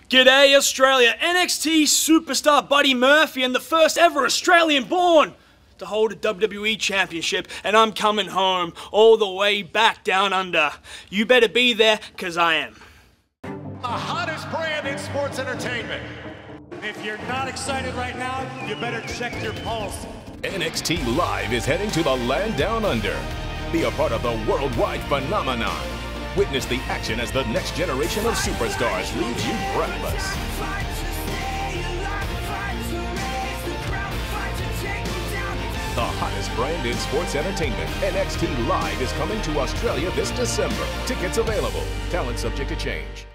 G'day Australia, NXT superstar Buddy Murphy and the first ever Australian born to hold a WWE Championship, and I'm coming home all the way back down under. You better be there, cause I am. The hottest brand in sports entertainment. If you're not excited right now, you better check your pulse. NXT Live is heading to the land down under. Be a part of the worldwide phenomenon. Witness the action as the next generation of superstars leaves you breathless. The hottest brand in sports entertainment, NXT Live, is coming to Australia this December. Tickets available. Talent subject to change.